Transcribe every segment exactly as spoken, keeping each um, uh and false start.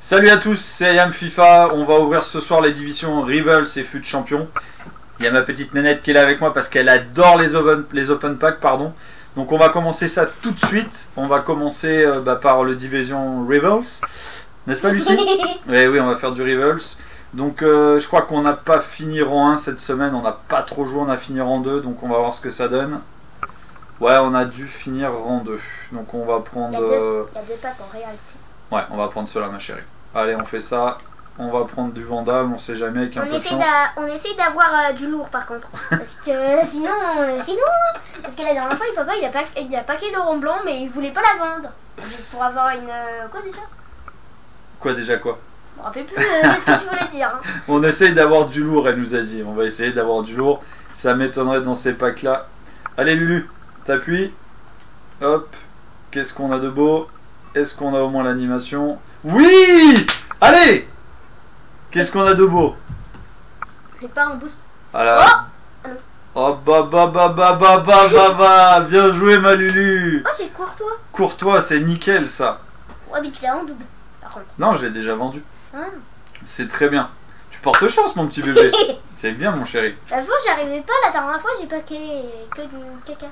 Salut à tous, c'est Ayam FIFA. On va ouvrir ce soir les divisions Rivals et Fut Champion. Il y a ma petite nénette qui est là avec moi parce qu'elle adore les open, les open packs. Pardon. Donc on va commencer ça tout de suite. On va commencer euh, bah, par le division Rivals. N'est-ce pas Lucie? Eh oui, on va faire du Rivals. Donc euh, je crois qu'on n'a pas fini rang un cette semaine. On n'a pas trop joué, on a fini rang deux. Donc on va voir ce que ça donne. Ouais, on a dû finir rang deux. Donc on va prendre... Il y a deux, il y a deux packs en réalité. Ouais, on va prendre cela ma chérie. Allez, on fait ça. On va prendre du Vandame, on sait jamais, avec un on peu de essaie chance. On essaye d'avoir euh, du lourd par contre. Parce que sinon, euh, sinon... Parce que la dernière fois, papa, il a, pack, il a packé le rond blanc, mais il voulait pas la vendre. Pour avoir une... Euh, quoi déjà Quoi déjà quoi? Je me rappelle plus euh, ce que tu voulais dire. Hein. On essaye d'avoir du lourd, elle nous a dit. On va essayer d'avoir du lourd. Ça m'étonnerait dans ces packs-là. Allez Lulu, t'appuies. Hop. Qu'est-ce qu'on a de beau? Est-ce qu'on a au moins l'animation? Oui! Allez! Qu'est-ce qu'on a de beau? J'ai pas un boost. Voilà. Oh! Oh bah bah bah bah bah bah bah bah. Bien joué ma Lulu. Oh, j'ai Courtois. Courtois, c'est nickel ça. Ouais, mais tu l'as en double par contre. Non, je l'ai déjà vendu. Ah. C'est très bien. Tu portes chance mon petit bébé. C'est bien mon chéri. La fois, j'arrivais pas. La dernière fois, j'ai packé que du caca.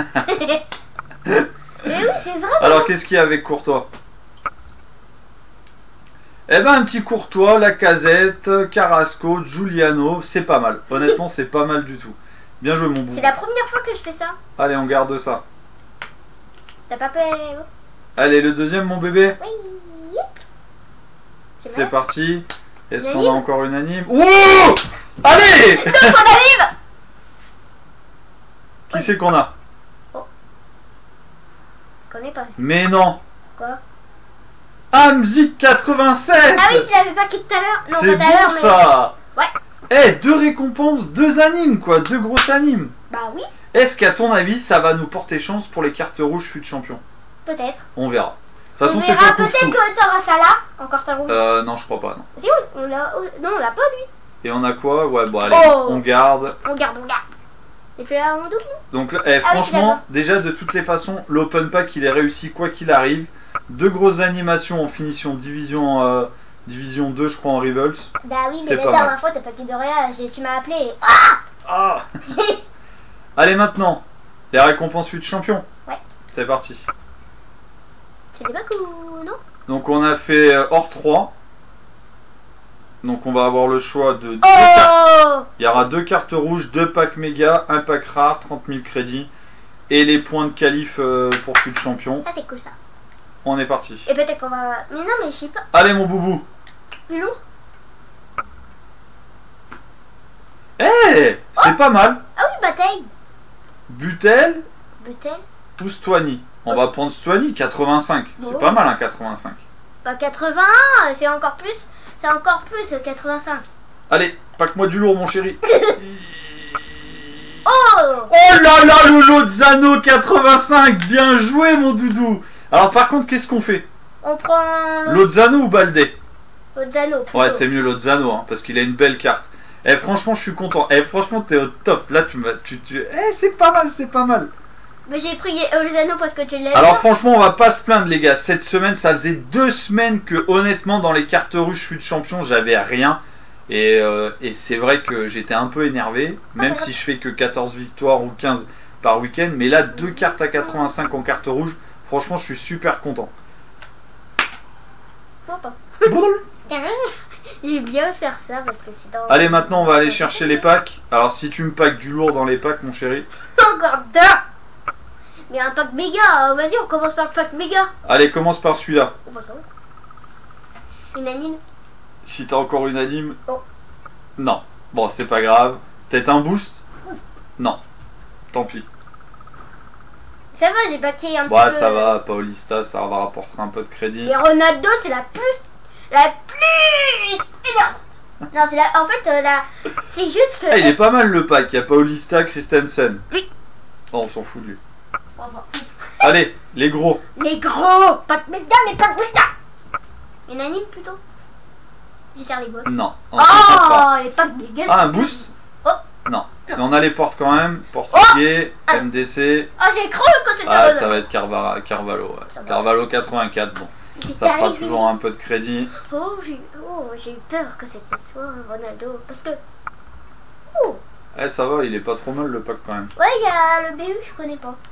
Mais oui, c'est vrai. Alors qu'est-ce qu'il y a avec Courtois? Eh ben un petit Courtois, Lacazette, Carrasco, Giuliano, c'est pas mal. Honnêtement, c'est pas mal du tout. Bien joué mon bout. C'est la première fois que je fais ça. Allez, on garde ça. T'as pas peur? Allez, le deuxième mon bébé. Oui. C'est parti. Est-ce qu'on a Unanime encore une anime? Ouh! Allez! Deux fois l'anime. Qui c'est qu'on a? Je connais pas. Mais non. Quoi? Amzik quatre-vingt-sept. Ah oui, tu l'avais packé tout à l'heure. Non, c'est pas tout à bon l'heure, mais... ça. Ouais. Eh, deux récompenses, deux animes quoi, deux grosses animes. Bah oui, Est-ce qu'à ton avis, ça va nous porter chance pour les cartes rouges Fut Champion? peut-être. On verra. De toute façon, On c'est verra, pas peut-être que t'auras ça là. Encore ta rouge. Euh, non, je crois pas, non. Si, oui, on l'a... oh, non, on l'a pas, lui. Et on a quoi? Ouais, bon, allez, Oh. on garde. On garde, on garde. Et puis là, on double. Donc, eh, Ah oui, franchement, d'accord. déjà, de toutes les façons, l'open pack, il est réussi quoi qu'il arrive. Deux grosses animations en finition division, euh, division deux, je crois, en Rivals. Bah oui, C'est mais pas la mal. dernière fois, t'as packé de rien. j'ai- Tu m'as appelé. et- Ah. Ah. Allez, maintenant, les récompenses Fut Champion. Ouais. C'est parti. C'est des packs ou non? Donc, on a fait euh, hors trois. Donc, on va avoir le choix de deux cartes. Oh. Il y aura deux cartes rouges, deux packs méga, un pack rare, trente mille crédits. Et les points de qualif euh, pour Fut Champion. Ça, c'est cool, ça. On est parti. Et peut-être qu'on va... Mais non, mais je sais pas. Allez, mon boubou. Plus lourd. Eh, c'est pas mal. Ah oui, bataille. Butel Butel. ou Stuani. On va prendre Stuani, quatre-vingt-cinq. C'est Oh. pas mal un quatre-vingt-cinq. Bah quatre-vingts, c'est encore plus. C'est encore plus, quatre-vingt-cinq. Allez, pack-moi du lourd, mon chéri. Oh. Oh là là, le Lozano quatre-vingt-cinq. Bien joué, mon doudou. Alors, par contre, qu'est-ce qu'on fait? On prend l'autre Lozano ou Baldé? Lozano. plutôt. Ouais, c'est mieux Lozano, hein, parce qu'il a une belle carte. Eh, franchement, je suis content. Eh, franchement, t'es au top. Là, tu m'as. Tu, tu... Eh, c'est pas mal, c'est pas mal. Mais j'ai pris Lozano parce que tu l'as. Alors, franchement, on va pas se plaindre, les gars. Cette semaine, ça faisait deux semaines que, honnêtement, dans les cartes rouges Fut Champion, j'avais rien. Et, euh, et c'est vrai que j'étais un peu énervé, même si je fais que quatorze victoires ou quinze par week-end. Mais là, deux cartes à quatre-vingt-cinq en carte rouge, franchement, je suis super content. Faut pas. Boule. J'aime bien faire ça parce que c'est dans. Allez, maintenant, on va aller chercher les packs. Alors, si tu me packs du lourd dans les packs, mon chéri. Encore deux. Mais un pack méga. Vas-y, on commence par le pack méga. Allez, commence par celui-là. On va ça. Une anime. Si t'as encore une anime. Oh. Non. Bon, c'est pas grave. Peut-être un boost? Non. Tant pis. Ça va, j'ai baqué un Bah, petit peu. ça va. Paulista, ça va rapporter un peu de crédit. Et Ronaldo, c'est la plus. La plus énorme. Non, c'est la. En fait, euh, la. C'est juste que. Ah, il est pas mal le pack. Il y a Paulista, Christensen. Oui. Oh, on s'en fout de lui. Allez, les gros. Les gros packs méga, les packs méga. Une anime plutôt. J'essaie les goals. Non. on s'en fout pas. Oh, les packs méga. Ah, un boost? Oh. Non. Mais on a les portes quand même. Portugais, Ah. M D C. Ah, j'ai cru que c'était Ah, Ronaldo. ça va être Carvara, Carvalho. Ouais. Ça va. Carvalho quatre-vingt-quatre. Bon. C'est Ça fera arrivé. toujours un peu de crédit. Oh, j'ai oh, j'ai eu peur que c'était soit un Ronaldo. Parce que. Oh, Eh, ça va, il est pas trop mal le pack quand même. ouais, il y a le B U, je connais pas.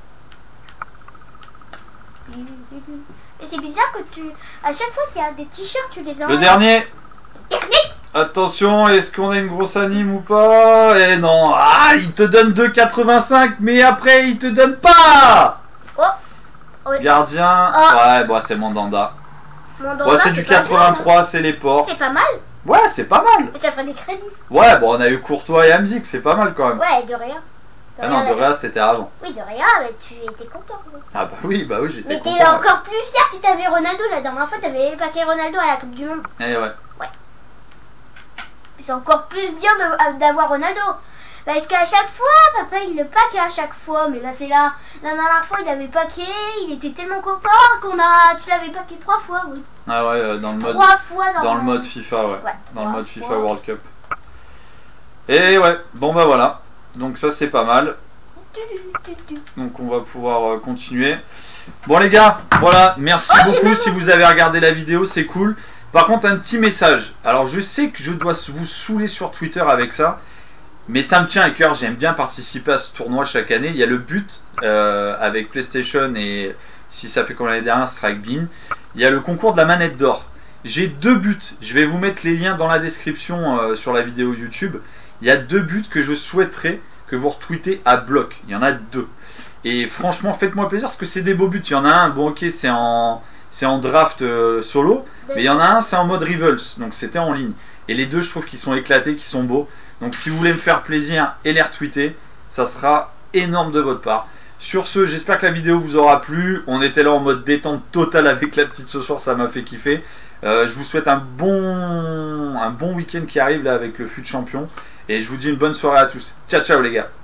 Et c'est bizarre que tu. À chaque fois qu'il y a des t-shirts, tu les as. Le dernier. Attention, est-ce qu'on a une grosse anime ou pas? Eh non. Ah, il te donne deux quatre-vingt-cinq, mais après, il te donne pas. Oh, oui. Gardien. Oh. Ouais, bon, c'est Mandanda. Mandanda, Ouais, c'est du pas quatre-vingt-trois, c'est les bien, hein. portes. C'est pas mal, Ouais, c'est pas mal. mais ça ferait des crédits. Ouais, bon, on a eu Courtois et Hamzik, c'est pas mal quand même. Ouais, de rien. Ah non, de Réa, c'était avant. Oui, de rien, mais tu étais content. Oui. Ah bah oui, bah oui, j'étais Mais content. t'es encore plus fier si t'avais Ronaldo. La dernière fois, t'avais paquet Ronaldo à la Coupe du Monde. Eh ouais. C'est encore plus bien de- d'avoir Ronaldo. Parce qu'à chaque fois, papa il le paquait à chaque fois. Mais là, c'est là. La dernière fois, il avait paqué. Il était tellement content qu'on a. Tu l'avais paqué trois fois, oui. Ah ouais, euh, dans le mode, Trois fois dans, dans le mode FIFA, ouais. Ouais, Dans le trois mode FIFA fois. World Cup. Et ouais, bon bah voilà. Donc ça c'est pas mal. Donc on va pouvoir euh, continuer. Bon les gars, voilà, merci Oh, beaucoup mais si vous avez regardé la vidéo, c'est cool. Par contre un petit message. Alors je sais que je dois vous saouler sur Twitter avec ça. Mais ça me tient à cœur, j'aime bien participer à ce tournoi chaque année. Il y a le but euh, avec PlayStation et si ça fait comme l'année dernière, ce sera avec Bean. Il y a le concours de la manette d'or. J'ai deux buts, je vais vous mettre les liens dans la description euh, sur la vidéo YouTube. Il y a deux buts que je souhaiterais que vous retweetez à bloc. Il y en a deux. Et franchement, faites-moi plaisir parce que c'est des beaux buts. Il y en a un, bon ok, c'est en, c'est en draft euh, solo. Mais il y en a un, c'est en mode Rivals. Donc c'était en ligne. Et les deux, je trouve qu'ils sont éclatés, qu'ils sont beaux. Donc si vous voulez me faire plaisir et les retweeter, ça sera énorme de votre part. Sur ce, j'espère que la vidéo vous aura plu. On était là en mode détente totale avec la petite ce soir, ça m'a fait kiffer. Euh, je vous souhaite un bon, un bon week-end qui arrive là avec le fut champion. Et je vous dis une bonne soirée à tous. Ciao ciao les gars.